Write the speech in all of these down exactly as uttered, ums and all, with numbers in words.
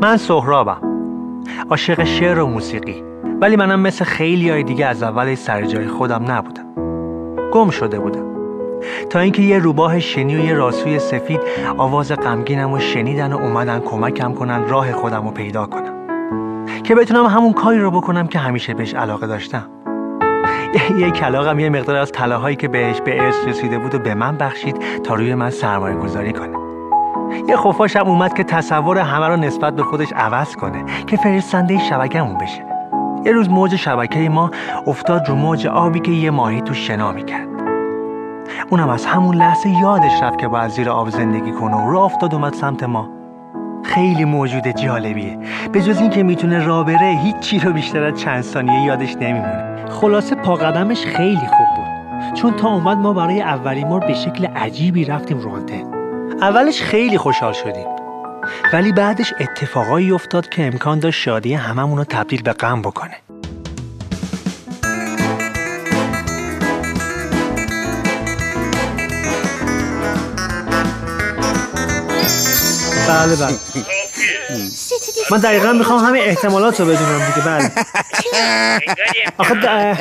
من سهرابم، عاشق شعر و موسیقی، ولی منم مثل خیلی های دیگه از اول سر جای خودم نبودم. گم شده بودم تا اینکه یه روباه شنی و یه راسوی سفید آواز غمگینم و شنیدن و اومدن کمکم کنن راه خودم رو پیدا کنم که بتونم همون کاری رو بکنم که همیشه بهش علاقه داشتم. یه کلاغم یه مقدار از طلاهایی که بهش به ارث رسیده بود و به من بخشید تا روی من سرمایه گذاری کنه. یه خفاشم اومد که تصور همه رو نسبت به خودش عوض کنه که فرستنده شبکه‌مون بشه. یه روز موج شبکه ما افتاد رو موج آبی که یه ماهی تو شنا میکرد. اونم از همون لحظه یادش رفت که باید زیر آب زندگی کنه و راه افتاد اومد سمت ما. خیلی موجود جالبیه، به جز این که میتونه راه بره هیچ چی رو بیشتر از چند ثانیه یادش نمیمونه. خلاصه پا قدمش خیلی خوب بود، چون تا اومد ما برای اولین بار به شکل عجیبی رفتیم رو آنتن. اولش خیلی خوشحال شدیم، ولی بعدش اتفاقایی افتاد که امکان داشت شادی هممون رو تبدیل به غم بکنه. بله بله من دقیقا میخوام همین احتمالات رو بدونم دیگه. بله آخه د...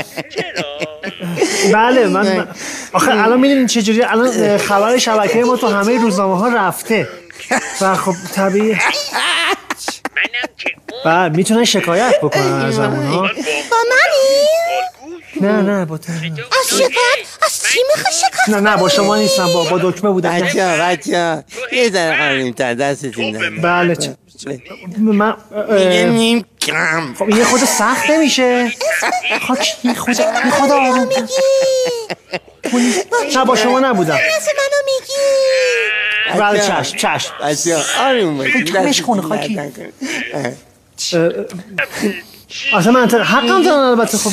بله من آخه الان میدونین چجوری الان خبر شبکه ما تو همه روزنامه ها رفته و خب طبیعی بله میتونن شکایت بکنن از همون ها. با منی؟ نه نه با تو از شکایت؟ از چی میخوای شکایت؟ نه نه با شما نیستم، با با دکمه بودم. بچه ها بچه ها یه ذره قراریم تر دستتون دارم. بله چه من میگه نیم کم. خب یه خود سخت نمیشه. خاک یه خود یه خود آروم نه با شما نبودم. اسم منو میگی؟ بله چشم چشم بچه ها آروم باشید. کمش کنه خاکی. اصلا من حقم دارم البته. خب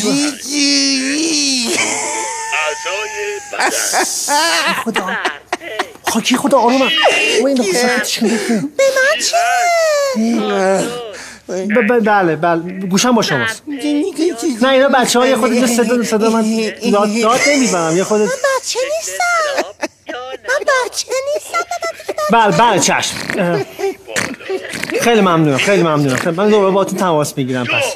خدا خاکی خدا آرومم. به من چه؟ بله بله گوشم با شماست. نه اینا بچه های خود صدا صدا من داد داد نمیزنم. یه خود من بچه نیستم. من بچه نیستم. بله بله چشم. خیلی ممنونم خیلی ممنونم. من دوباره باهاتون تماس میگیرم. پس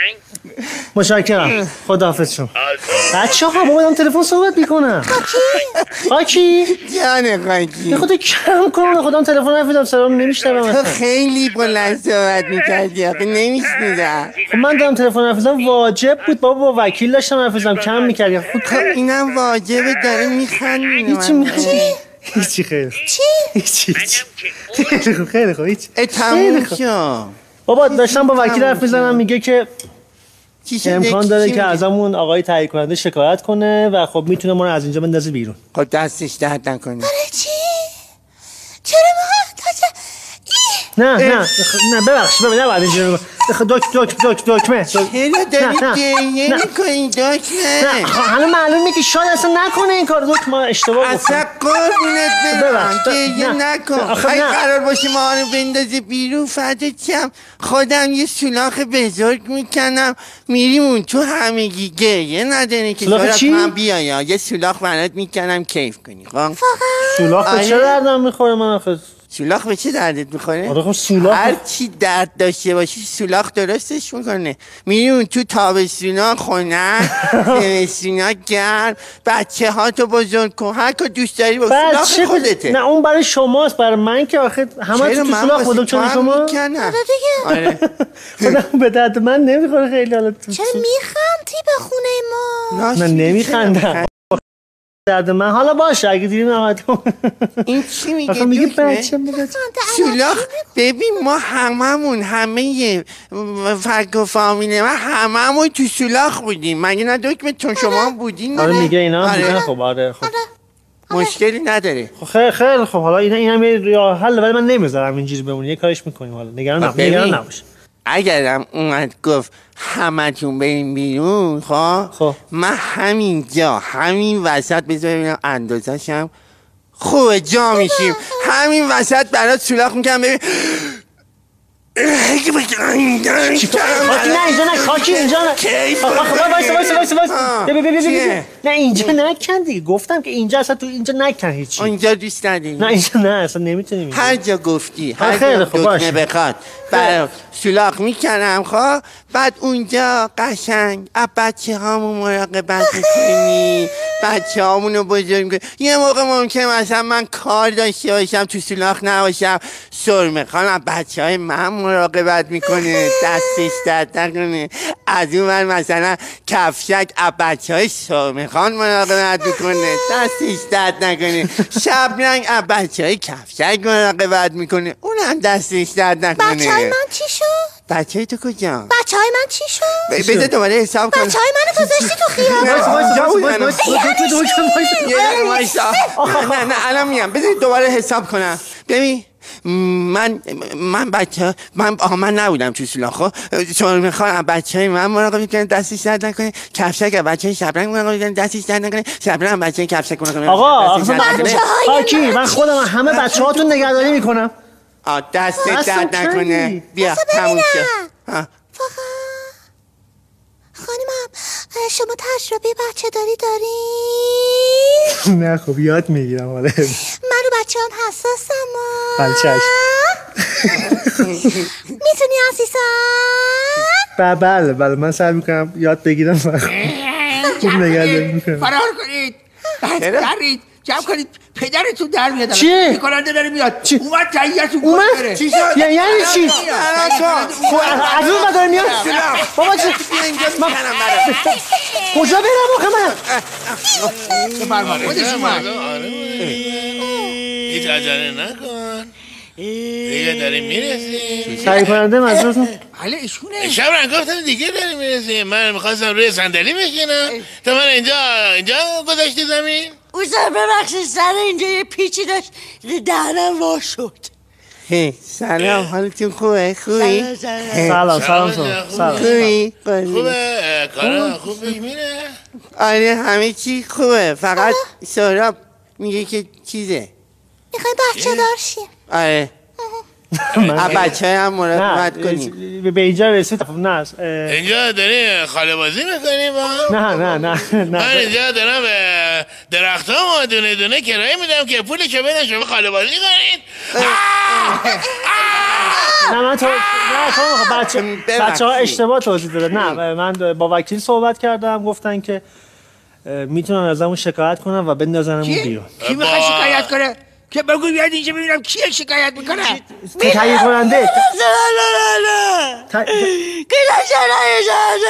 متشکرم. خداحافظ شما. بچه ها با من تلفن صحبت میکنم. خاکی خاکی جانه خاکی یه خود کم کن. خودم تلفن نفیدم سلام نمیشنوم. تو خیلی بلند صحبت میکردی آخه نمیشنیدم. خب من دارم تلفن نفیدم واجب بود بابا. با وکیل داشتم نفیدم کم میکردی. خب اینم واجبه داره میخندی. هیچی میخندی؟ هیچی خیلی چی؟ هیچی خیلی خوب خیلی خوب. هیچ تموم شو بابا. داشتم با وکیل حرف میزنم میگه که امکان داره که ازمون آقای تایید کننده شکایت کنه و خب میتونه ما رو از اینجا بندازه بیرون. خب دستش درد نکنه. برای چی؟ چرا ما تازه نه نه نه ببخش ببخش نباید اینجوری دک دک دک دکمه. چرا داری گریه میکنی دکمه؟ نه حالا معلومه که شاید اصلا نکنه این کار. دک ما اشتباه گفتم. اصلا قربونت برم گریه نکن. اگه قرار باشه ما رو بندازه بیرون فدات شم خودم یه سولاخ بزرگ میکنم میریم اون تو همگی گریه نداره که سولاخ من بیایا یه سولاخ برات میکنم کیف کنی. خب سولاخ به چه دردم میخوره؟ من آخه سولاخ به چه دردت میخوره؟ آره خب سولاخ هر چی درد داشته باشی سولاخ درستش میکنه. میری اون تو تابستونا خنک زمستونا گرم بچه ها تو بزرگ کن هر که دوست داری با سولاخ خودته. نه اون برای شماست برای من که آخه همه تو سولاخ بودم چون شما آره دیگه. آره خودم به درد من نمیخوره خیلی. حالا چرا میخندی به خونه ما؟ نه نمیخندم درد من. حالا باشه اگه دیدیم نمایتون. این چی میگه؟ آخه میگه بچه میگه سولاخ. ببین ما هممون همه فرق و فامیله ما هممون تو سولاخ بودیم. مگه نه دکمه چون شما بودین؟ آره میگه اینا آره. بودن. خب آره خب مشکلی نداره. خب خیلی خیلی خب حالا این اینم یه راه حل ولی من نمیذارم اینجوری بمونه. یه کارش میکنیم. حالا نگران نباش نگران نباش. اگرم اومد گفت همتون بریم بیرون خب خب من همینجا همین وسط بذار ببینم اندازه‌شم خوبه جا میشیم همین وسط برات سولاخ میکنم ببین نه اینجا نه خاکی اینجا نه وایسا وایسا وایسا وایسا ببین ببین ببین نه اینجا نکن دیگه گفتم که اینجا اصلا تو اینجا نکن هیچی اینجا دوست نداری نه اینجا نه اصلا نمیتونیم هر جا گفتی هر جا دکمه بخواد برای سولاخ میکنم خب بعد اونجا قشنگ از بچه هامون مراقبت میکنی بچه هامونو بزرگ میکنی یه موقع ممکنه مثلا من کار داشته باشم تو سولاخ نباشم سرمه خانم بچه های من مراقبت میکنه دستش درد نکنه از اون من مثلا کفشک از بچه های سرمه خان مراقبت میکنه دستش درد نکنه شبرنگ از بچه های کفشک مراقبت میکنه اونم دستش درد نکنه بچه های من چی شد؟ بچه های تو کجا؟ بچه های من چی شد؟ بذار دوباره حساب کنم بچه های منو گذاشتی تو خیابون نه نه الان میام بذار دوباره حساب کنم ببین من من بچه من آها من نبودم تو سولاخ خب چون میخوام بچه های من مراقبت میکنه دستش درد نکنه کفشک بچه های شبرنگ مراقبت میکنه دستش درد نکنه شبرنگ بچه های کفشک مراقبت میکنه آقا خاکی من خودم همه بچه هاتون نگهداری میکنم آ دست درد نکنه بیا تموم شد خانمم شما تجربه بچه داری داری؟ نه خب یاد میگیرم حالا من رو بچه هم حساسم بله چشم میتونی عزیزم؟ بله بله من سعی میکنم یاد بگیرم خوب نگهداری میکنم فرار کنید برید جمع کنید پدرتون در میاد چیه؟ میکننده داره میاد چی؟ اومد جاییتون اومد؟ چی شد؟ یعنی چی؟ از اون داره میاد؟ بابا چی؟ کجا برم آخه من؟ بفرما خودش اومد هیچ عجله نکن دیگه داریم میرسیم تهیه کننده منظورتون؟ بله ایشونه شب رنگ گفتم دیگه داریم میرسیم من میخواستم روی صندلی بشینم تو من اینجا اینجا گذاشتی زمین اوزر ببخشید سر اینجا یه پیچی داشت دهنم وا شد هی سلام حالتون خوبه خوبی؟ سلام سلام سلام خوبی؟ خوبه کارا خوبه میره آره همه چی خوبه فقط سهراب میگه که چیزه میخوای بچه دار شیم آره بچه هم مراقبت کنیم به اینجا رسید نه اینجا داری خاله بازی میکنیم با نه نه نه من اینجا دارم درخت ها دونه دونه کرایه میدم که پولشو بدن شما خاله بازی کنید نه من تو نه تو بچه بچه ها اشتباه توضیح داده نه من با وکیل صحبت کردم گفتن که میتونن از همون شکایت کنن و بندازنمون بیرون کی میخواد شکایت کنه که بگو بیاد اینجا ببینم کیه شکایت میکنه تهیه کننده که نشنه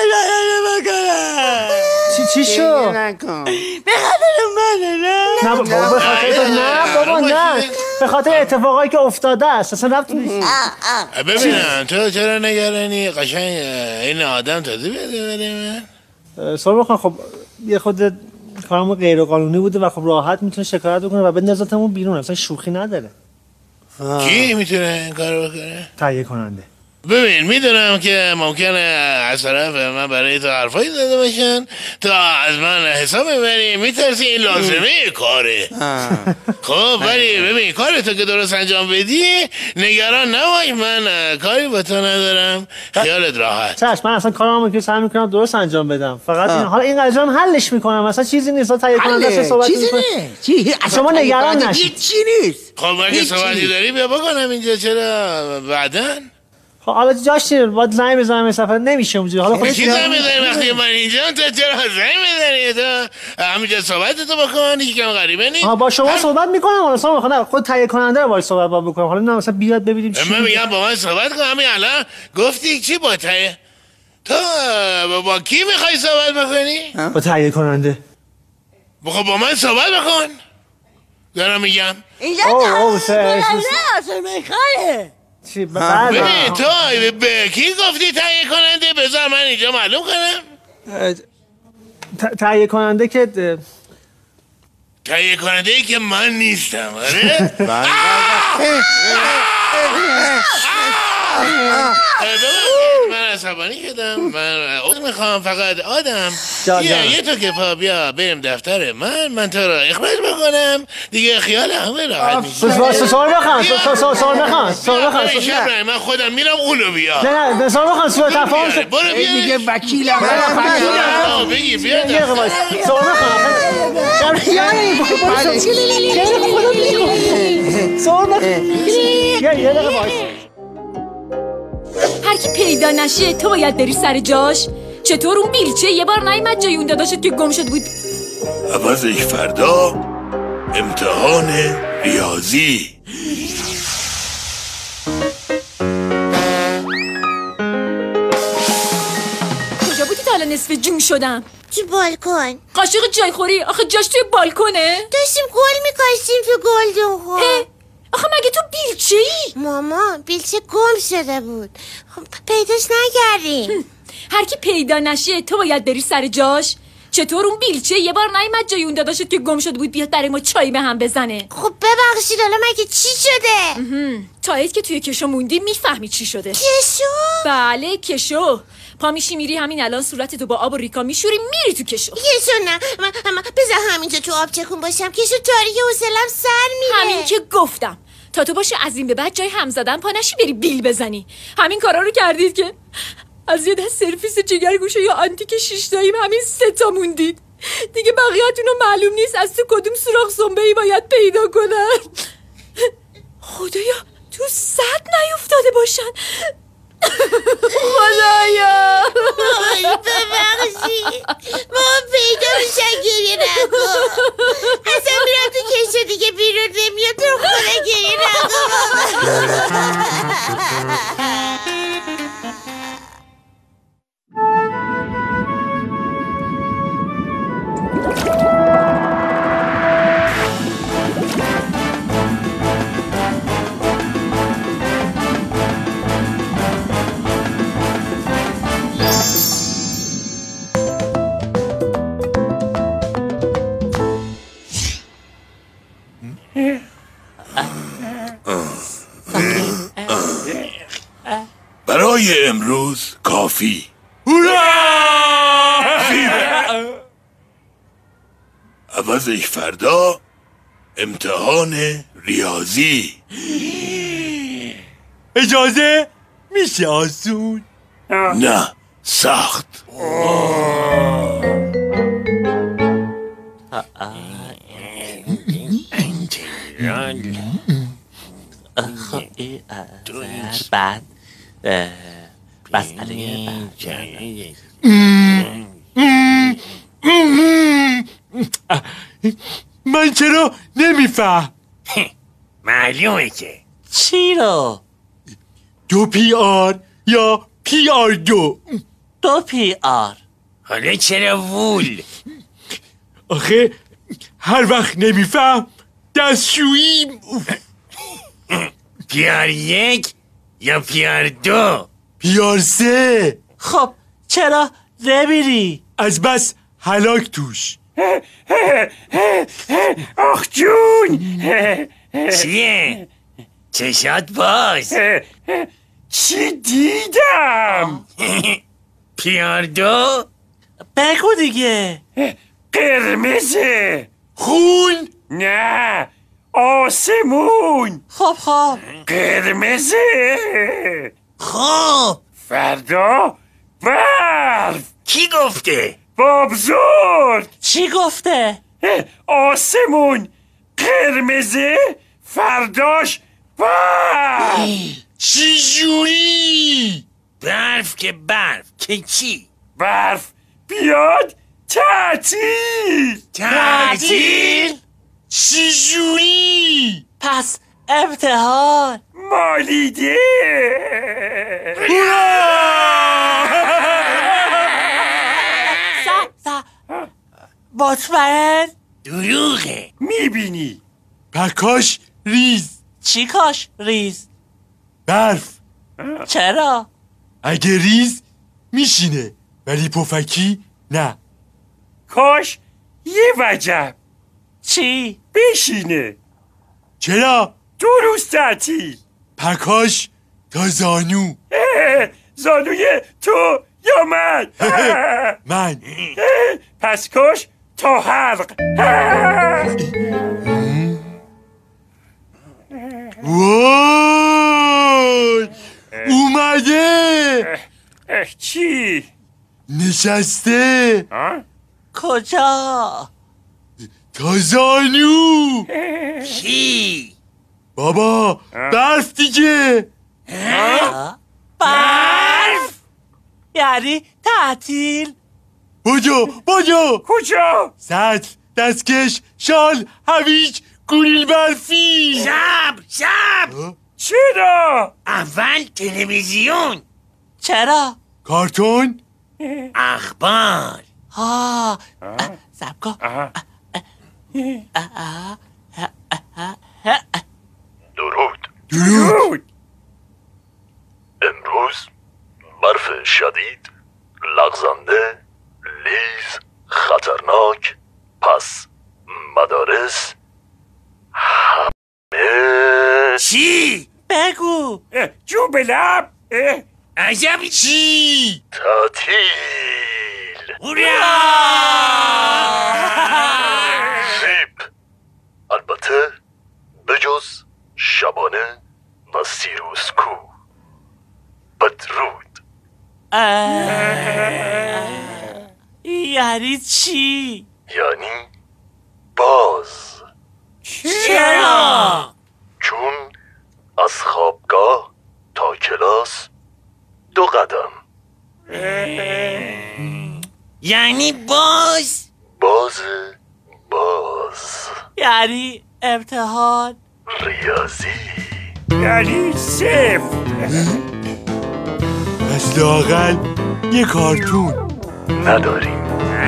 چی چی شو؟ نکن به خاطر منه نه نه بابا به خاطر نه بابا نه به خاطر اتفاقایی که افتاده است اصلا ربطی نیست ببینم تو چرا نگرانی قشنگ این آدم تازه بده بده من سوال بخوام خب یه خود کارمون غیر قانونی بوده و خب راحت میتونه شکایت بکنه و بندازتمون بیرون اصلا شوخی نداره کی میتونه این کارو بکنه؟ تهیه کننده ببین میدونم که ممکنه از طرف من برای تو حرفایی زده باشن تا از من حساب ببری میترسی این لازمه کاره خب ولی ببین کارتو که درست انجام بدی نگران نباش من کاری با تو ندارم خیالت راحت چشم من اصلا کارامو که سعی میکنم درست انجام بدم فقط این حالا این قضیه هم حلش میکنم مثلا چیزی نیست تهیه کننده صحبت چیزی نیست شما نگران نشید چی نیست خب مگه صحبتی داری بیا بکنم اینجا چرا بعدن خب حالا جاش چیه باید زنگ بزنم سفر نمیشه اونجوری حالا خودت چی زنگ بزنی وقتی من اینجا تو چرا زنگ بزنی تو همینجا صحبت تو بکن هیچ کم غریبه نیست ها با شما هم... صحبت میکنم حالا شما خود خود تهیه کننده رو باید صحبت با بکنم حالا نه مثلا بیاد ببینیم چی من میگم با من صحبت کن همین الان گفتی چی با تهیه تو با کی میخوای صحبت بکنی با تهیه کننده خب با من صحبت بکن دارم میگم اینجا تهیه کننده میخواه چی ببین تو به کی گفتی تهیه کننده بذار من اینجا معلوم کنم تهیه کننده که تهیه کننده ای که من نیستم آره من عصبانی شدم. من عذر میخوام. فقط آدم بیا یه تو که پا بیا بریم دفتر من من تو رو اخراج بکنم دیگه. خیال همه راحت میشه. سوال بخوان سوال بخوان سوال بخوان. من خودم میرم اونو بیا. نه نه سوال بخوان سوال تفاهم شد. برو بیا دیگه وکیلم. برو بگیر بیا. سوال بخوان. یعنی سوال بخوان. یه دقیقه وایس. هر کی پیدا نشه تو باید بری سر جاش. چطور اون بیلچه یه بار نیومد جای اون داداشت که گم شد بود؟ عوضش فردا امتحان ریاضی. کجا بودی تا الان نصف جون شدم؟ تو بالکن. قاشق جایخوری آخه جاش توی بالکنه؟ داشتیم گل میکاشتیم تو گلدون خور. آخه مگه تو بیلچه ای؟ ماما بیلچه گم شده بود. خب پیداش نکردیم. هر کی پیدا نشه تو باید بری سر جاش. چطور اون بیلچه یه بار نیومد جای اون داداشت که گم شده بود بیاد برای ما چای به هم بزنه؟ خب ببخشید حالا مگه چی شده؟ تا عید که توی کشو موندی میفهمی چی شده. کشو؟ بله کشو. پا میشی میری همین الان صورتتو با آب و ریکا میشوری میری تو کشو. کشو نه من بذار همینجا تو آب چکون باشم. کشو تاریک حوصله‌ام سر میره. همین که گفتم تا تو باشه از این به بعد جای هم زدن پا نشی بری بیل بزنی. همین کارا رو کردید که از یه دست سرویس جگرگوشه یا آنتیک شیشتاییم همین سه تا موندید. دیگه بقیه‌تون رو معلوم نیست از تو کدوم سوراخ زنبه‌ای باید پیدا کنن. خدایا تو صد نیفتاده باشن. خدایا وای ببخشید ما پیدا میشن گریه نکن. اصلا میرم تو کشو دیگه بیرون نمیاد. تو خدا گریه نکن. برای امروز کافی. عوضش فردا امتحان ریاضی. اجازه میشه آسون؟ نه سخت. بعد مسئله من چرا نمیفهم؟ معلومه که. چی رو؟ دو پی آر یا پی آر دو؟ دو پی آر. حالا چرا وول؟ آخه هر وقت نمیفهم دستشویی. پی آر یک یا پی آر دو؟ پی آر سه. خب چرا نمیری؟ از بس هلاک توش. آخ جون. چیه؟ چشات باز. چی دیدم؟ پی آر دو؟ بگو دیگه. قرمزه. خون؟ نه آسمون. خب خب قرمزه. خب فردا برف. کی گفته؟ بابزرگ. چی گفته؟ آسمون قرمزه فرداش برف. چی جوری؟ برف که برف که چی؟ برف بیاد تعطیل. تعطیل؟ چی جوری؟ پس امتحان مالیده. س س مطمئن؟ دروغه. میبینی پکاش ریز. چی کاش ریز؟ برف. چرا؟ اگه ریز میشینه ولی پفکی نه. کاش یه وجب چی؟ بشینه. چرا؟ دو روز تعطیل. پکاش تا زانو. زانوی تو یا من؟ من. پس کش تا حلق. وای اومده. چی؟ نشسته. کجا؟ تا زانو. چی؟ بابا برف دیگه. برف؟ یعنی تعطیل؟ بجو بجو. کجا؟ سطل، دستکش، شال، هویج، گوریل برفی. شب شب. چرا؟ اول تلویزیون. چرا؟ کارتون. اخبار. ها سب کن. درود. درود. امروز برف شدید، لغزنده، لیز، خطرناک. پس مدارس همه. چی؟ بگو. جو به لب. عجب چی؟ تعطیل. زیب. البته بجز شبانه و سیروسکو. بدرود. یعنی چی؟ یعنی باز. چرا؟ چون از خوابگاه تا کلاس دو قدم. یعنی باز؟ باز باز. یعنی امتحان؟ ریاضی. یعنی صفر. پس لااقل یه کارتون نداریم.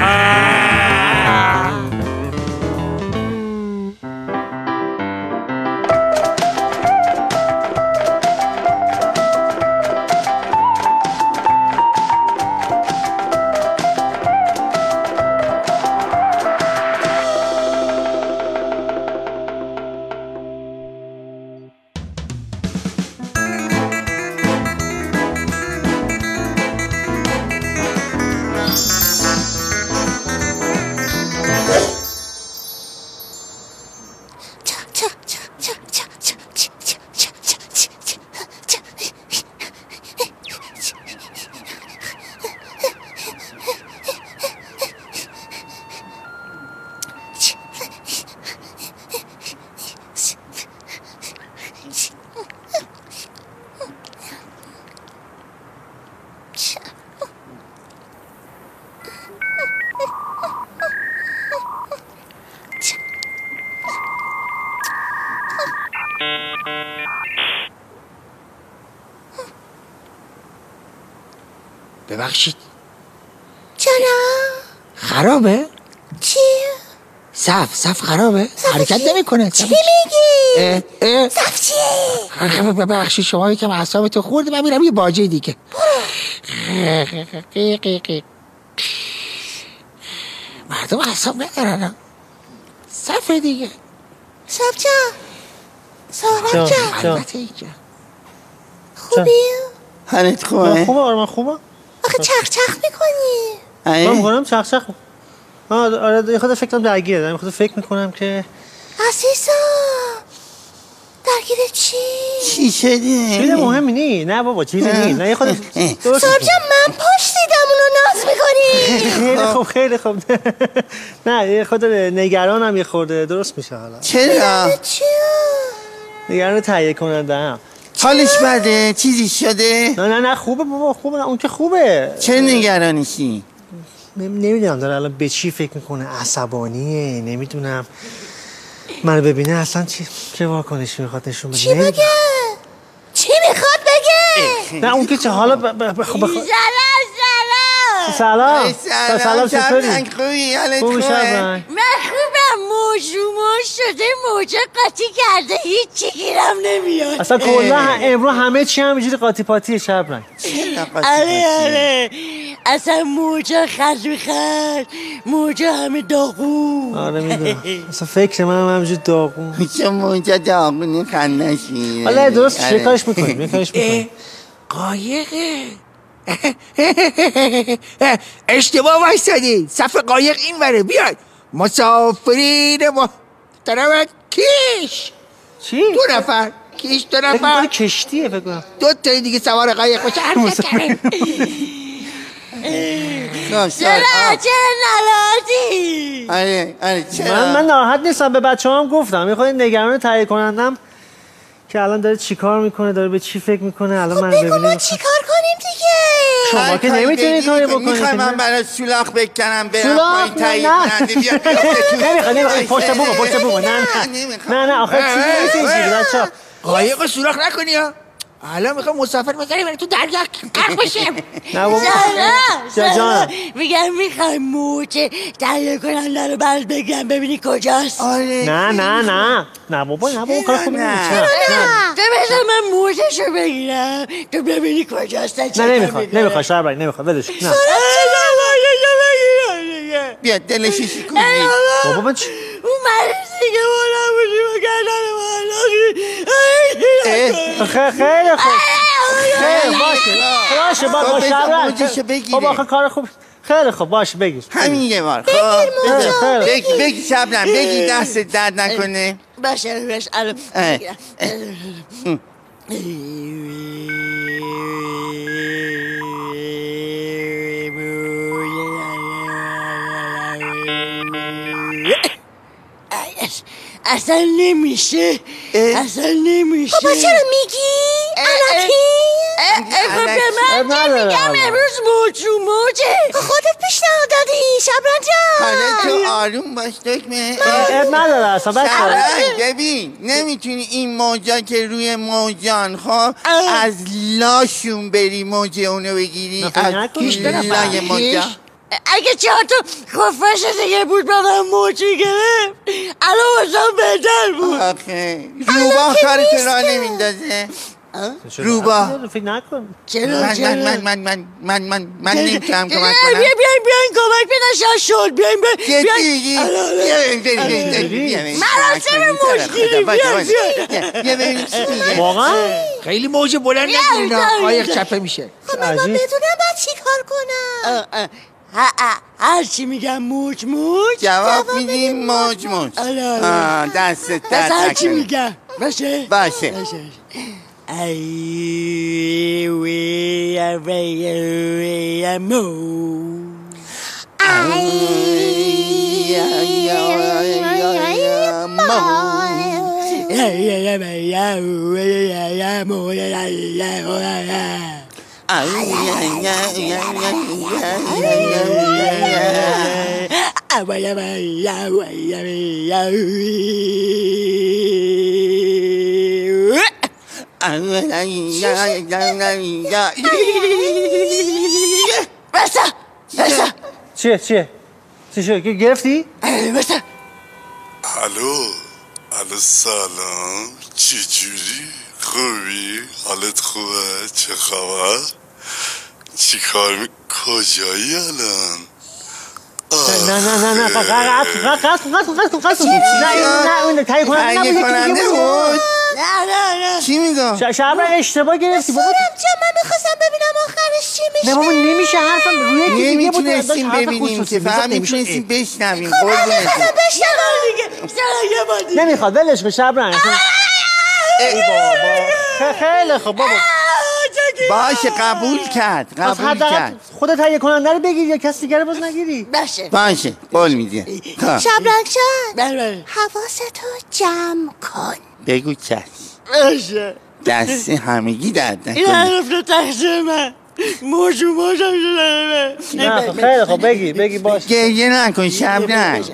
ببخشید. جانم. خرابه؟ چی؟ صف صف خرابه؟ حرکت نمیکنه. چی میگی؟ صف چیه؟ ببخشید شما یکم اعصابتو خورد. من میرم یه باجه دیگه. مردم اعصاب ندارن. صف دیگه. صف جان. سهراب جان. البته اینجا. خوبی؟ حالت خوبه؟ خوبه آره من خوبه. آخه چخ چخ میکنی. من میکنم چخ چخ. آره آره یه خود فکرم درگیره دارم. خود فکر میکنم که عزیزم درگیر چی؟ چی شده؟ چیز مهمی نی. نه بابا چیزی نی. نه یه خود سهراب جان من پشت دیدم اونو ناز میکنی. خیلی خوب خیلی خوب. نه یه خود نگرانم یه خورده درست میشه حالا. چرا؟ چیه؟ نگران تهیه کنندم. حالش بده؟ چیزی شده؟ نه نه نه خوبه بابا خوبه. نه اون که خوبه. چه نگرانیشی؟ نمیدونم داره الان به چی فکر میکنه. عصبانیه نمیدونم. منو ببینه اصلا چی چه واکنشی میخواد نشون بده. چی بگه؟ چی میخواد بگه؟ نه اون که چه حالا ب... ب... خب بخ... سلام سلام سلام سلام چطوری؟ خوبی؟ حالت خوبی خوبه؟ شبرنگ؟ من خوبم موجومو شده موجه قاطی کرده هیچی گیرم نمیاد. اصلا کلا امرو همه چی همینجوری قاطی پاتیه شبرنگ. آره آره اصلا موجا خرج بخرج موجا همه داغون. آره میدونم اصلا فکر من هم همینجوری داغون. چه موجا داغونی خندش میره. حالا درست چه کارش میکنیم یه کارش میکنیم. قایقه اشتباه وایسادی صف قایق این وره بیاد مسافرین ما طرف کیش چی؟ دو نفر کیش دو نفر فکر کشتیه فکر کنم دو تایی دیگه سوار قایق باشه حرکت کنه. چرا چرا ناراحتی؟ آره آره چرا من من ناراحت نیستم به بچه هم گفتم یه خود نگران تهیه کنندم که الان داره چی کار میکنه داره به چی فکر میکنه الان من ببینیم ما چی کار کنیم دیگه؟ شما که نمیتونی کاری بکنی. میخوای من برای سولاخ بکنم برم سولاخ پایین تایید نه کننده بیا نمیخواد نمیخواد پشت بومه پشت بومه نه نه نه آخه چیزی نیست اینجوری بچه قایق سوراخ نکنی ها الان میخوام مسافر بذاریم تو دریا غرق بشیم. نه بابا جان میگم میخوای موجه تهیه کننده رو برات بگم ببینی کجاست. آره نه نه نه نه بابا نه بابا کار خوبی نیست. نه تو بذار من موجهشو بگیرم تو ببینی کجاست. نه نمیخواد نمیخواد شربرنگ نمیخواد ولش نه بیا دلشی کنی بابا من چی اون مریضی که بالا بودی و گردن بالا خیلی خیلی خوب خیلی باشه باشه باشه شربرنگ بابا آخه کار خوب خیلی خوب باشه بگیر همین یه بار خب بگی بگی شبنم بگی دست درد نکنه باشه باشه الان اصلا نمیشه اصلا نمیشه. بابا چرا میگی؟ علکی؟ خب به من میگم امروز موجو موجه خودت پیشنهاد دادی شبرنگ جان. حالا تو آروم باش دکمه اب نداره اصلا شبرنگ ببین نمیتونی این موجا که روی موجان خب از لاشون بری موجه اونو بگیری از لای موجا. اگه چهار تا خفش دیگه بود با من موجی گرفت الان واسم بهتر بود. آخه روباه کارتو را نمیندازه روباه فکر نکن چرا من چرا من من من من من من نمیتونم کمک کنم. بیاین بیاین بیاین کمک بدن شد بیاین بیاین بیاین بیاین بیاین مراسم موجگیری بیاین بیا ببینیم چی میگه. واقعا خیلی موج بلند نگیرین قایق چپه میشه. خب من بدونم باید چی کار کنم. هر چی میگم موج موج جواب میدیم موج موج. آه دست دست هر چی میگم باشه باشه ای وی وی وی مو ای بسا بسا چیه چیه چی شد که گرفتی؟ بسا الو الو سلام چی جوری خوبی حالت خوبه چه خبر چی کار می کجایی الان نه نه نه نه قصد قصد قصد قصد قصد نه نه اون تایی کننده بود. نه نه نه چی میگم شبرنگ اشتباه گرفتی بابا جان من میخواستم ببینم آخرش چی میشه. نه بابا نمیشه حرفم روی یکی دیگه بود نمیتونستیم ببینیم که فقط میتونستیم بشنویم قربونت میخواستم بشنوم دیگه چرا یه بار دیگه نمیخواد ولش کن شبرنگ ای بابا خیلی خوب بابا باشه قبول کرد قبول کرد خودت تهیه کننده رو بگیر یا کسی دیگه رو باز نگیری. باشه باشه قول میدی شبرنگ جان بله بله حواستو جمع کن بگو چش باشه دست همگی درد این حرف رو تقصیر من موجو موجو شده. نه خیلی خوب بگی بگی باشه گریه نکن شبرنگ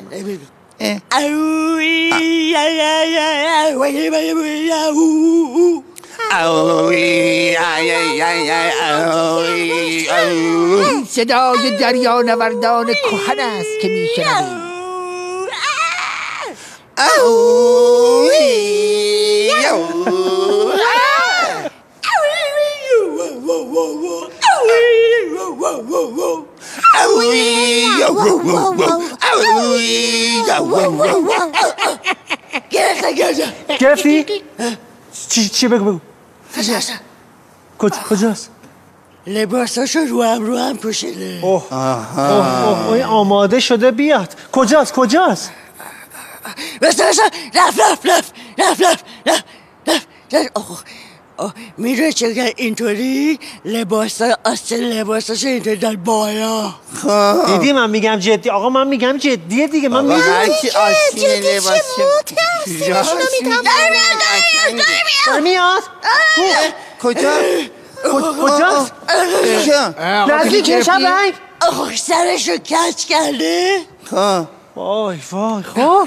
صدای دریا نوردان کهن است که میشنویم. گرفتی؟ چی چی بگو بگو کجاست؟ لباساشو رو هم رو هم پوشیده. اوه اوه اوه آماده شده بیاد. کجاست کجاست؟ بسه بسه رفت رفت رفت رفت رفت رفت رفت اوه میره چه اینطوری لباسا اصل لباساشو اینطوری در بالا. دیدی من میگم جدی. آقا من میگم جدیه دیگه. من میگم هرچی آسین لباس داره میاد. کجا؟ کجاست؟ نزدیک شب رنگ. آخه سرشو کج کرده. وای وای خب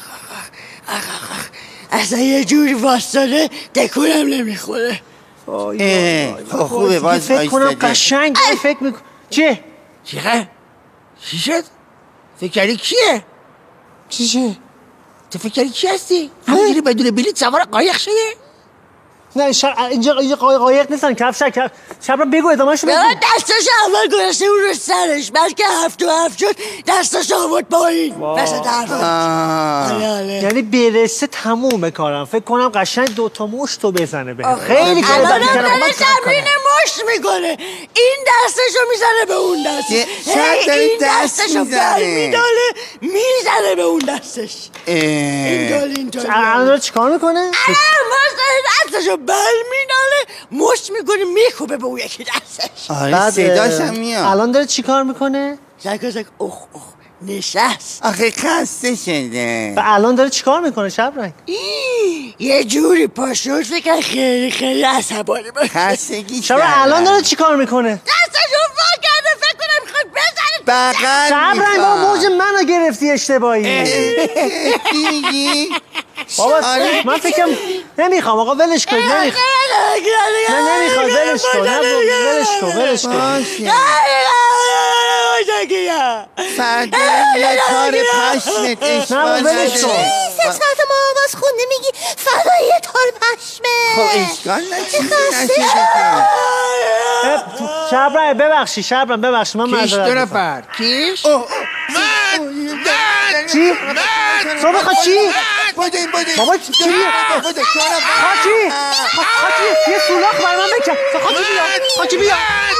اصلا یه جوری واسطاده تکونم نمیخوره. خوبه باز فکر کنم قشنگ فکر میکنم. چیه؟ چیه؟ چی شد؟ فکر کردی کیه؟ چی چه؟ تو فکر کردی کی هستی؟ همینجوری بدون بلیط سوار قایق شده؟ نه شر... اینجا اینجا قایق نیستن. کفشر کف شب رو بگو ادامهشو بگو. دستش اول گذاشته اون رو سرش بلکه هفت و هفت شد دستش آورد پایین مثل درفت. یعنی برسه تمومه کارم. فکر کنم قشنگ دوتا مشت رو بزنه به خیلی کار الان داره تمرین مشت میکنه. این دستشو میزنه به اون دستش. این دستشو بر میداله میزنه به اون دستش. این دال این دال الان چی کار میکنه؟ دستشو بر میداله مشت میکنه میخوبه به اون یکی دستش. آره صداش هم میاد. الان داره چی کار میکنه؟ زک زک اخ اخ نشست. آخه خسته شده. و الان داره چی کار میکنه شب رنگ؟ یه جوری پاشوت فکر خیلی خیلی عصبانی باشه. خستگی شب الان داره چی کار میکنه؟ دستشو وا کرده فکر کنم میخواد بزنه بغل شب رنگ با موج منو گرفتی اشتباهی. میگی؟ بابا من فکرم نمیخوام آقا ولش کن. نمیخوام نه نمیخوام ولش کن. نه ولش کن ولش کن. فردا یه کار پشمت اشکال نداره. سه ساعت ما آواز خونده میگی فردا یه کار پشمه. خب اشکال نشده. شبرم ببخشی شبرم ببخشی من کیش دو معذرت نفر کیش من من چی؟ تو بخواد چی؟ بودیم بودیم بابا چی؟ خاچی خاچی یه سولاخ برای من بکن. خاچی بیا خاچی بیا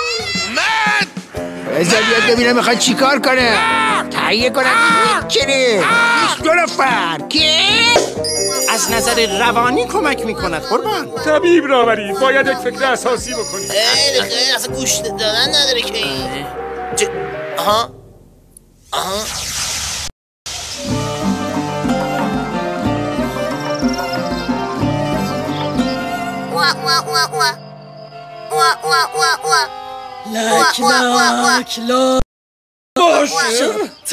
بذار بیاد ببینم میخواد چی کار کنه. تهیه کنم چیه؟ کیش دو نفر کیش از نظر روانی کمک میکند قربان. طبیب را برید. باید یک فکر اساسی بکنید. خیلی خیلی اصلا گوش دادن نداره که این ج... آها آها وا وا وا وا وا وا وا وا لک لک لک باشر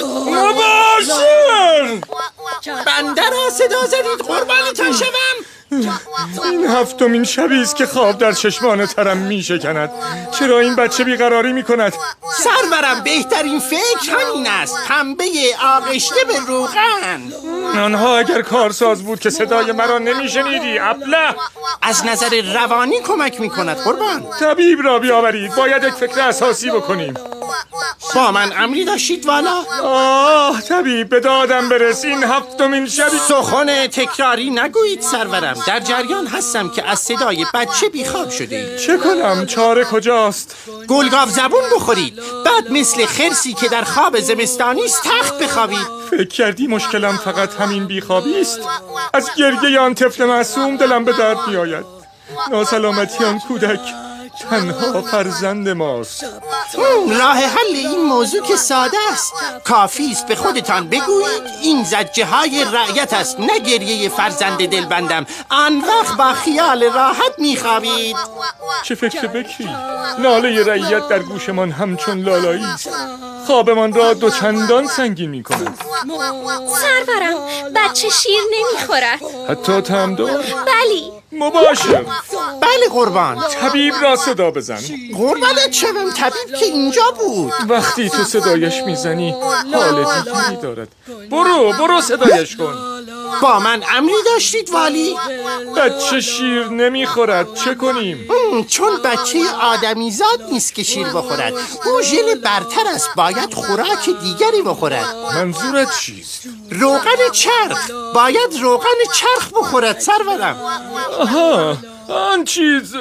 باشر بنده را صدا زدید قربانتان شوم. این هفتمین شبی است که خواب در چشمان ترم می شکند. چرا این بچه بیقراری می کند؟ سرورم بهترین فکر همین است. پنبه آغشته به روغن. آنها اگر کارساز بود که صدای مرا نمی شنیدی ابله. از نظر روانی کمک می کند قربان. طبیب را بیاورید. باید یک فکر اساسی بکنیم. با من امری داشتید والا؟ آه طبیب به دادم برس. این هفتمین شبی. سخن تکراری نگویید سرورم. در جریان هستم که از صدای بچه بیخواب شده اید. چه کنم؟ چاره کجاست؟ گلگاو زبون بخورید. بعد مثل خرسی که در خواب زمستانی است تخت بخوابید. فکر کردی مشکلم فقط همین بیخوابی است؟ از گریه آن طفل معصوم دلم به درد می آید. ناسلامتی آن کودک تنها فرزند ماست. راه حل این موضوع که ساده است. کافی است به خودتان بگویید این زجه های رعیت است نه گریه فرزند دلبندم. آن وقت با خیال راحت میخوابید. چه فکر بکری؟ ناله رعیت در گوشمان همچون لالایی است. خوابمان را دوچندان سنگین میکند. سرورم بچه شیر نمیخورد. حتی تمدار؟ بلی. مباشر. بله قربان. طبیب را صدا بزن. قربانت شوم طبیب که اینجا بود. وقتی تو صدایش میزنی حال دیگری دارد. برو برو صدایش کن. با من امری داشتید والی؟ بچه شیر نمیخورد، چه کنیم؟ چون بچه آدمیزاد نیست که شیر بخورد، او ژن برتر است، باید خوراک دیگری بخورد. منظورت چیست؟ روغن چرخ، باید روغن چرخ بخورد سرورم. آها، آن چیز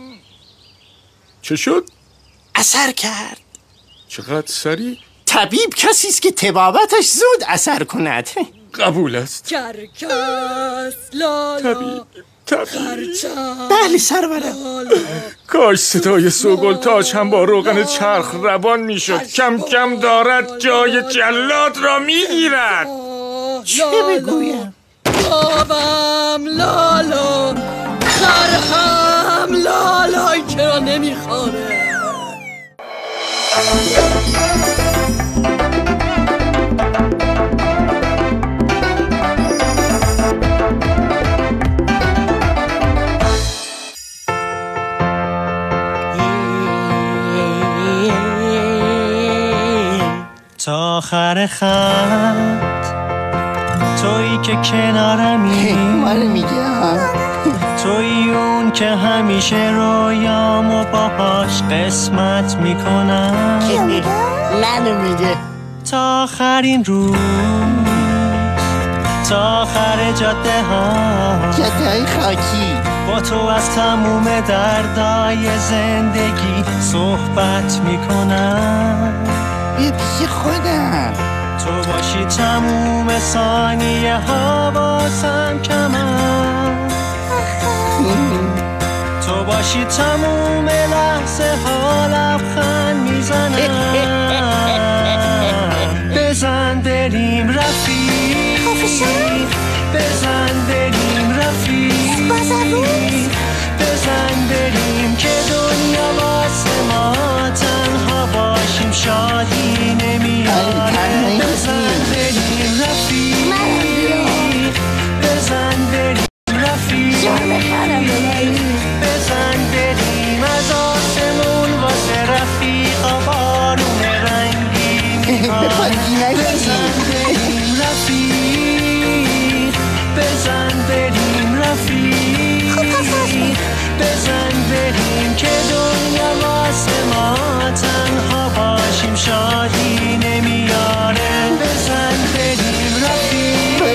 چه شد؟ اثر کرد. چقدر سریع؟ طبیب کسی است که طبابتش زود اثر کند. قبول است. کرکس لالا طبیب طبیب بله سرورم. کاش صدای سوگل تاج هم با روغن چرخ روان میشد. کم کم دارد جای جلاد را میگیرد. چه بگویم؟ بابم لالا خرهم لالا چرا نمیخوره؟ تا آخر خط تویی که کنارمی، من میگم تویی اون که همیشه رویامو باهاش قسمت میکنم. کی میگه؟ منو میگه. تا آخرین روز، تا آخر جاده ها، جاده های خاکی، با تو از تموم دردای زندگی صحبت میکنم. بیا پیش خودم. تو باشی تموم ثانیه ها واسم کمم، تو باشی تموم لحظه ها لبخند میزنم. بزن بریم رفیق، بزن بریم رفیق، بزن بریم که دنیا واسه ما تنها باشیم شادی نمیاره. بزن بریم رفیق، بزن بریم رفیق، بزن بریم از آسمون واسه رفیقا بارون رنگی میاره. بزن بریم رفیق، بزن بریم رفیق، بزن بریم که دنیا واسه ما تنها باشیم شادی نمیاره. بزن بریم رفیق،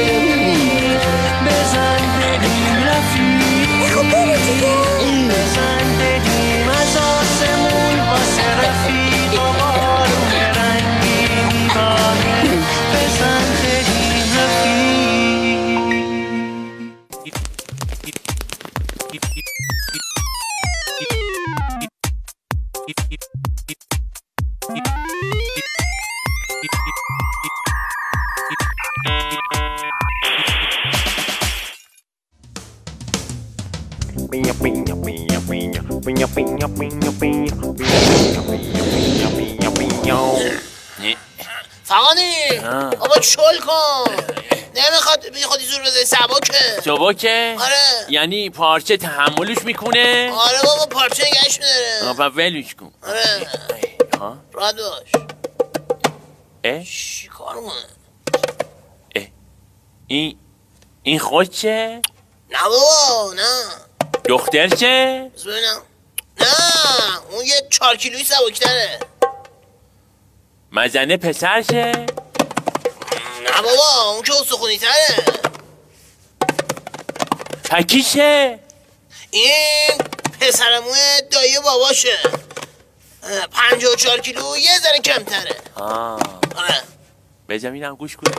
بزن بریم رفیق، بزن بریم از آسمون واسه رفیق و بارون رنگی میباره. بزن بریم رفیق. فقانی بابا چل کن، نمیخواد بی خودی زور بزنی. سبکه سبکه؟ آره. یعنی پارچه تحملش میکنه؟ آره بابا پارچه نگهش میداره. آبا ولش کن. آره راحت باش. اه؟ چی کار کنه؟ اه این این خود چه؟ نه بابا نه. دختر چه؟ ببینم. نه اون یه چهار کیلویی سبکتره. مزنه پسر شه؟ نه بابا اون که استخونی تره. پکیشه؟ این پسرموی دایی باباشه. پنجاه و چهار کیلو یه ذره کمتره. آه آره بجم اینم گوش کن.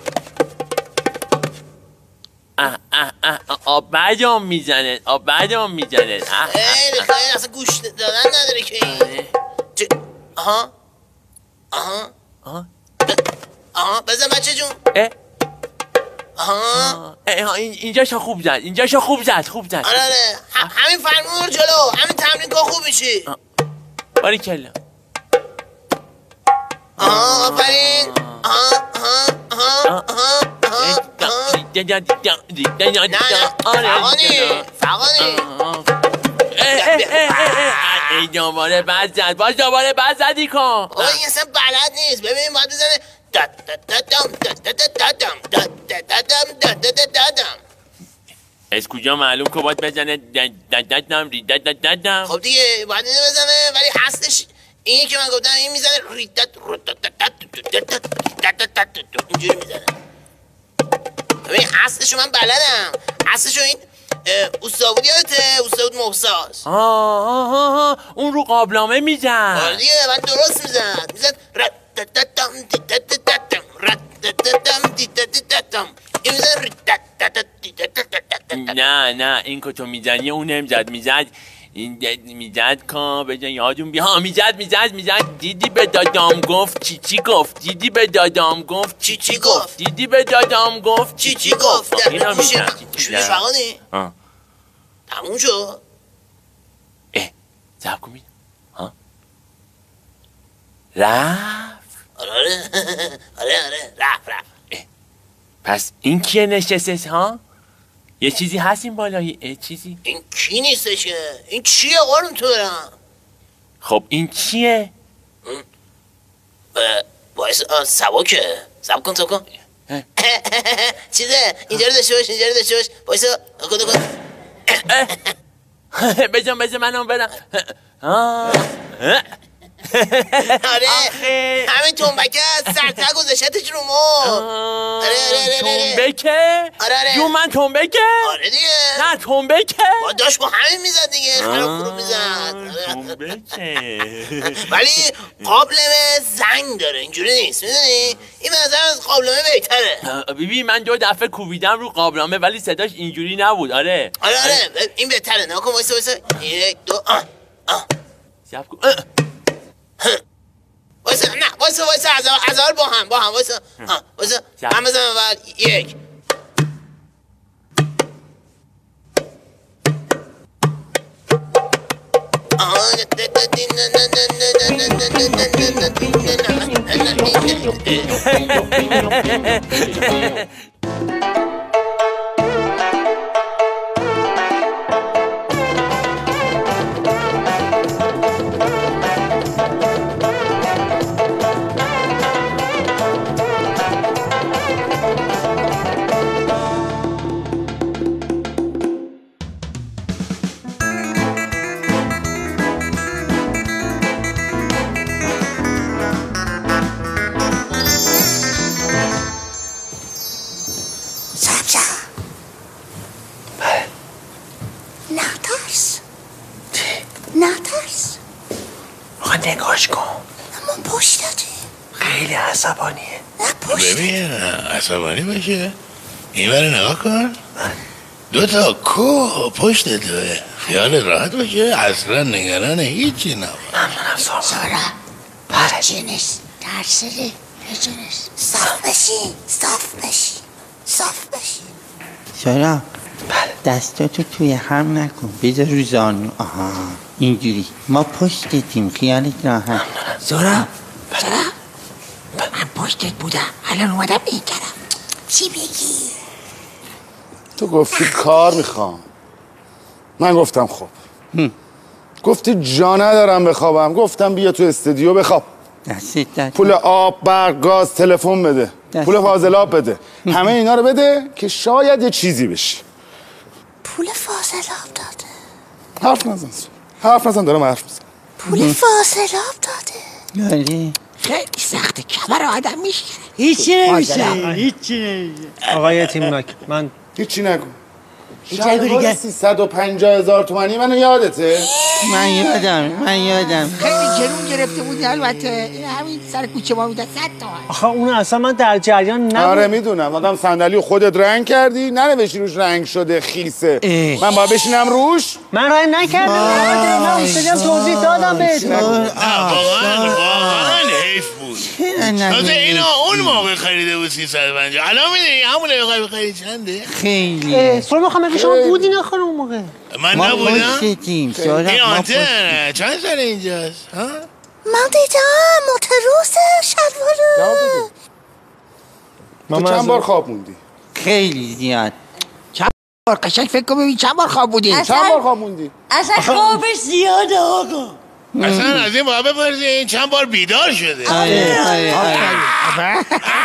اه اه اه آب بعدم میزنه، آب بعدم میزنه. خیلی خیلی اصلا گوش دادن نداره که این. آها آها آها آها بزن بچه جون. اه آها اه اینجاشو خوب زد، اینجاشو خوب زد، خوب زد. آره آره همین فرمون رو جلو، همین تمرین کن خوب میشی. باریکلا. آها آفرین. آها آها آها آها نه نه فقانی فقانی ای دوباره بعد زد، باز دوباره بعد زدی کن. آقا این اصلا بلد نیست. ببین باید بزنه داد داد دادم داد داد دادم داد داد دادم داد داد دادم. از کجا معلوم که باید بزنه دددم ریدت دددم؟ خب دیگه باید اینو بزنه، ولی اصلش اینی که من گفتم این میزنه ریدت اینجوری میزنه. ببین اصلشو من بلدم، اصلشو این اوستاود یادته؟ اوستاود محساس. آه آه آه اون رو قابلمه میزن. آره دیگه من درست میزن میزن ردددم دیددددم ردددم دیددددم این میزن رددددم. نه نه این که تو میزنی اون نمیزد، میزد این میزد که بجن یادون بیا. ها میزد میزد میزد دیدی به دادام گفت چی چی گفت، دیدی به دادام گفت چی چی گفت، دیدی به دادام گفت چی چی گفت. اینا میزد شویش فقانی ها تموم شد. اه زب کن ها رفت. آره آره آره آره رفت رفت. پس این کیه نشسته ها؟ یه چیزی هست این بالایی؟ چیزی؟ این کی نیستش که؟ این چیه قرم تو برم؟ خب این چیه؟ باعث سبکه. سب کن سب کن چیزه اینجا رو داشته باش، اینجا رو داشته باش. باعث کن کن بجان بجان منم برم. آره همین تنبکه سرتر گذاشتش رو ما. آره آره آره تنبکه؟ آره آره جو من تنبکه؟ آره دیگه نه تنبکه؟ با داشت با همین میزد دیگه، خراب فرو میزد تنبکه. ولی قابلمه زنگ داره اینجوری نیست میدونی؟ این منظر از قابلمه بهتره. بیبی من دو دفعه کوبیدم رو قابلمه ولی صداش اینجوری نبود. آره آره آره این بهتره. نکن وایسا وایسا یک دو آه آه سب کن وایسا نه وایسا وایسا از اول با هم با هم وایسا ها وایسا هم بزن اول یک نگاش کن اما پشت داده خیلی عصبانیه. ببین عصبانی باشه این بره نگاه کن دو تا کوه پشت دوه خیال راحت باشه اصلا نگران هیچی نباشه. ممنونم سارا. سارا بله جنس ترسیده جنس صاف بشی صاف بشی صاف بشی. سارا دستاتو توی هم نکن بذار رو زانو. آها اینجوری ما پشتتیم خیالت راحت. سارا سارا من پشتت بودم الان اومدم این طرف. چی بگی؟ تو گفتی کار میخوام من گفتم خب گفتی جا ندارم بخوابم گفتم بیا تو استودیو بخواب. دستت پول آب برق گاز تلفن بده پول فاضلاب بده همه اینا رو بده که شاید یه چیزی بشه. پول فاضلاب داده؟ حرف نزن حرف نزن دارم حرف میزنم. پول فاضلاب داده؟ آره خیلی سخته کمر آدم میشه. هیچی نمیشه هیچی نمیشه. آقای تیمناک من هیچی نگو. شلوار سیصد و پنجاه هزار تومانی منو یادته؟ من یادم من یادم خیلی گرون گرفته بودی البته این همین سر کوچه ما بوده صد تومن. آخه اون اصلا من در جریان نبود. آره میدونم آدم صندلی خودت رنگ کردی ننوشتی روش رنگ شده خیسه اه. من باید بشینم روش. من رنگ نکردم نه اونستادیم توضیح دادم بهتون. نه واقعا واقعا حیف بود. تازه اینو اون موقع خریده بود سیصد و پنجاه الان میدونی همونه بخوای بخری چنده؟ خیلی سوال میخوام بگم شما بودین آخر اون موقع؟ من نبودم؟ این ما آنتن چند سال اینجاست؟ من دیدم موتروس شلواره. تو چند بار خواب موندی؟ خیلی زیاد. چند بار قشنگ فکر کن ببین چند بار خواب بودی؟ چند بار خواب موندی؟ اصلا خوابش زیاده آقا. اصلا از این باید بپرسین چند بار بیدار شده. آره آره آره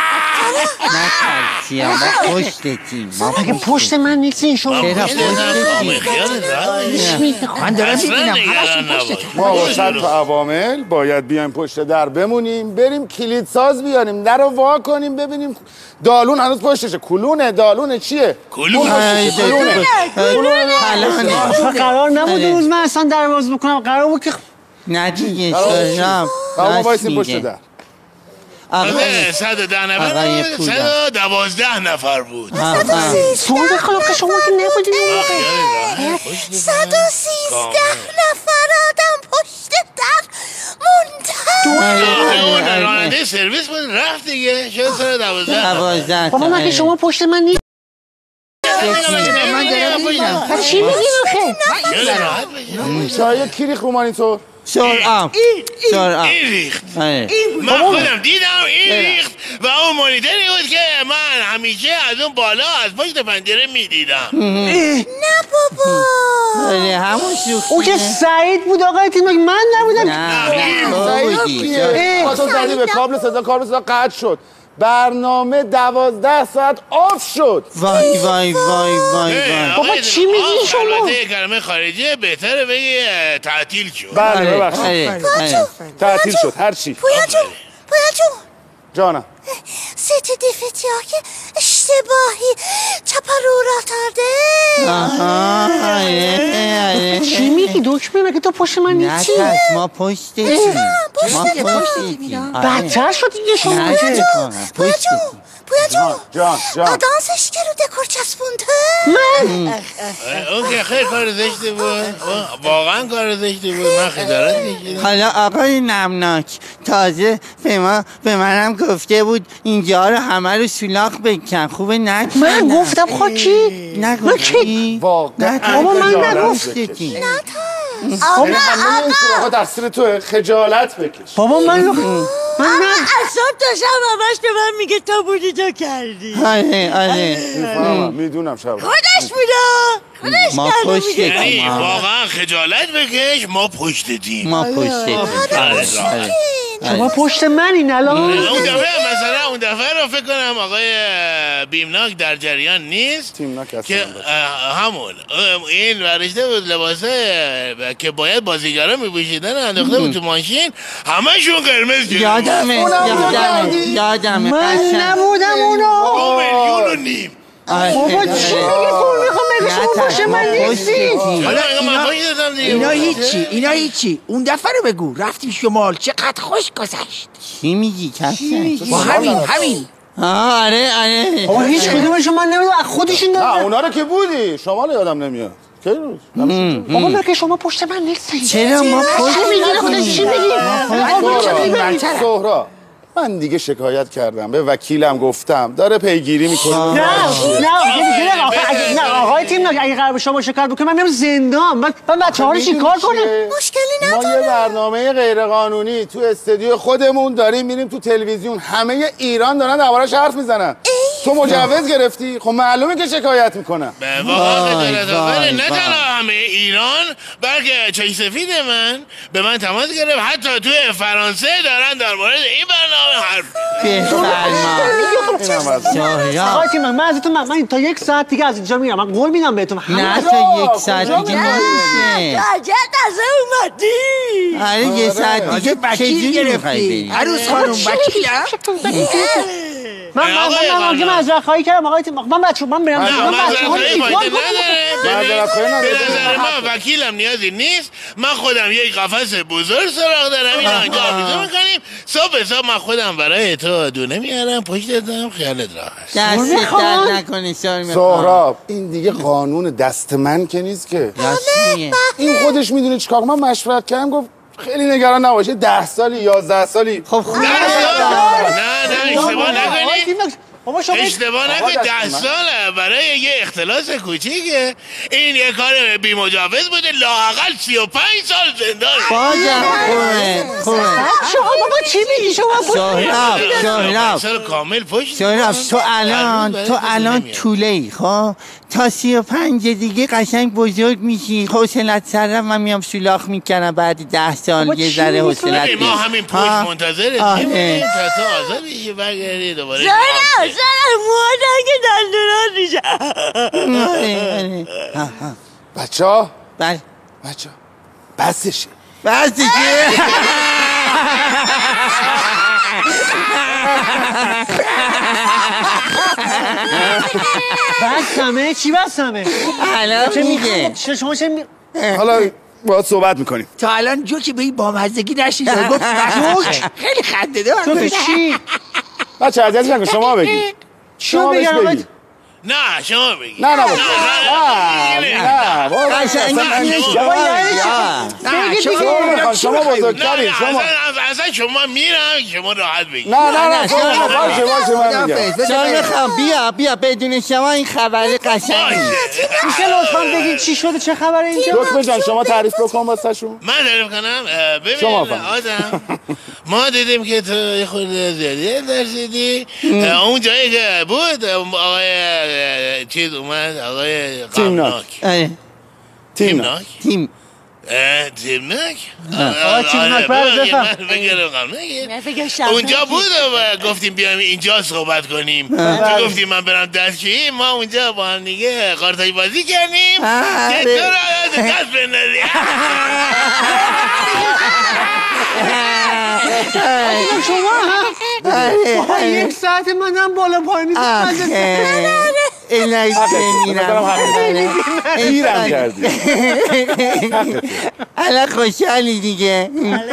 نترسی ما پشتتیم. مگه پشت من نیستین شما؟ چرا پشتتیم؟ من دارم میبینم همشون پشتتیم. ما واسط تو عوامل باید بیایم پشت در بمونیم، بریم کلید ساز بیاریم، در رو وا کنیم ببینیم دالون هنوز پشتشه. کلونه دالونه چیه؟ کلون کلونه قرار نبود روز من اصلا در باز بکنم، قرار بود که نه دیگه شرم ما بایستیم پشت در. صد و ده نفر بود، صد و دوازده نفر بود. صورت خلاق شما که نبودیم صد و سیزده نفر آدم پشت در مونده. اون راننده سرویس بود رفت دیگه، شد صد و دوازده. بابا مگه شما پشت من نیست؟ من دارم میبینم. چی میگی آخه؟ چای کی ریخ رو مانیتور؟ سرعم سرعم این ریخت. من خودم دیدم این ریخت و اون مانیتری بود که من همیشه از اون بالا از پشت پنجره میدیدم. نه بابا همون شوخی او که سعید بود آقای تیمک، من نبودم. نه سعید کیه؟ پاتو زدی به کابل صدا، کابل صدا قطع شد، برنامه دوازده ساعت آف شد. وای وای وای وای بابا چی میگی شما؟ البته کلمه خارجی بهتره بگی تعطیل شد. بله ببخشید تعطیل شد هر چی. پویا جون پویا جون جانم ست دیفتی ها که اشتباهی چپا رو را تارده. آها چی میگی دکمه؟ مگه تو پشت من نیستی؟ نه ما پشتتیم. ما پشتتیم. بدتر شد دیگه شما. پویا جون پویا جون پویا جون جان جان آدانسش که رو دکور چسبونده. من اون که خیلی کار زشته بود، واقعا کار زشته بود، من خجالت کشیدم. حالا آقای نمناک تازه به ما به منم گفته بود اینجا رو همه رو سولاخ بکن. خوبه نکنم. من گفتم خاکی نگفتی؟ واقعا بابا من نگفتی. آقا همه این سراخ تقصیر توه، خجالت بکش. بابا من من اصاب داشتم همش به من میگه تو بودی تو کردی. آره آره میدونم شب خودش بودا خودش ما پشت یعنی واقعا خجالت بکش، ما پشتتیم. ما پشتتیم. شما پشت منین الان. اون دفعه مثلا اون دفعه رو فکر کنم آقای بیمناک در جریان نیست که همون این ورشته بود لباسه که باید بازیگرا میپوشیدن انداخته بود تو ماشین، همشون قرمز جلو. یادمه یادمه یادمه من نبودم اونو. دو میلیون و نیم. بابا چی میگی؟ کن میخوام بگه شما پشت من نیستی. حالا من پشت دادم دیگه. اینا هیچی اینا هیچی اون دفعه رو بگو رفتیم شمال چقدر خوش گذشت. چی میگی کسی؟ با همین همین آه آره آره. بابا هیچ کدومشون من نمیدونم، خودشون نه دادن. اونا رو که بودی شمال یادم نمیاد. کی روز بابا مگه شما پشت من نیستی؟ چرا ما پشت میگی؟ چی میگی؟ سهرا من دیگه شکایت کردم به وکیلم، گفتم داره پیگیری میکنه. نه نه نه آقای تیم اگه قرار شما شکایت بکنم من میام زندان. من من بچه‌ها رو چیکار کنم؟ مشکلی ما نداره. یه برنامه غیر قانونی تو استودیو خودمون داریم میریم تو تلویزیون، همه ایران دارن دربارش حرف میزنن. تو مجوز گرفتی؟ خب معلومه که شکایت میکنم. به واقعا خجالت نه تنها همه ایران بلکه چای سفید من به من تماس گرفت، حتی توی فرانسه دارن در مورد این برنامه حرف. آقای تیم من ازتون من تا یک ساعت دیگه از اینجا میرم. من قول میدم بهتون. نه تا یک ساعت دیگه نمیشه. عجب تازه اومدی. آره یه ساعت دیگه وکیل گرفتی. عروس خانم وکیلم. من من من من معذرت خواهی کردم آقای تیم. من بچه‌ها من برم. نه من معذرت خواهی معذرت خواهی نداره. به نظر من وکیلم نیازی نیست. من خودم یک قفس بزرگ سراغ دارم، این آنجا آویزون میکنیم، صبح صبح من خودم برای تو دونه میارم پشت دارم، خیالت راحت. دست درد نکنی سهراب. این دیگه قانون دست من که نیست که. این خودش میدونه چیکار کنه. من مشورت کردم گفت خیلی نگران نباشه، ده سالی یازده سالی. خب خوب نه نه اشتباه نکنی بابا شما اشتباه نکنی ده ساله برای یه اختلاس کوچیکه. این یه کار بی مجوز بوده، لااقل سی و پنج سال زندان. بازم خوبه خوبه شما بابا چی میگی شما؟ سهراب سهراب سال کامل پشت سهراب تو الان تو الان طوله ای خب تا سی و پنج دیگه قشنگ بزرگ میشی. حوصلت سر رفت من میام سولاخ میکنم بعد ده سال یه ذره حوصلت ما همین پشت منتظرت میمونیم تا تو آزاد بشی برگردی دوباره. سهراب سهراب مادر که دندونات میشه. بچه ها بله بچه ها بسشه بسشه بسمه؟ چی بسمه؟ الان چه میگه شما چه می... حالا باید صحبت میکنیم. تا الان جوکی به این بامزدگی نشید. گفت جوک خیلی خنده دار. جوک چی؟ بچه عزیزی نکن شما بگید. شما بگید. نه شما بگید. نه نه نه نه بابا قشنگی شما شما بزرگترین شما اصلا شما میرم شما راحت بگید. نه نه نه شما باشه باشه من میگم. جان خان بیا بیا بدون شما این خبر قشنگی میشه لطفا بگید چی شده چه خبره اینجا؟ دکتر جان شما تعریف بکن واسهشون. من تعریف کنم؟ ببین آدم ما دیدیم که تو یه خورده زیادی درسیدی. اون جایی که بود آقای چیز اومد آقای غمناک. تیمناک تیم تیمناک آقای تیمناک برد بفهم. اونجا بود و گفتیم بیایم اینجا صحبت کنیم. تو گفتیم من برم دستشویی. ما اونجا با هم دیگه قارتایی بازی کردیم که تو را دست بندازی. شما یک ساعت منم بالا پای میزم. الهی میرم میرم کردی الان خوشحالی دیگه.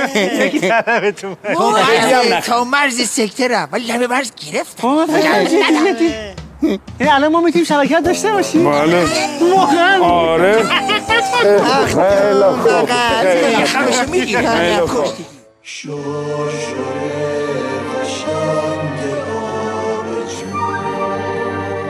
تا مرز سکترم ولی لبه مرز گرفتم. الان ما میتونیم شبکت داشته باشیم. بله واقعا آره خیلی خوب خیلی خوب.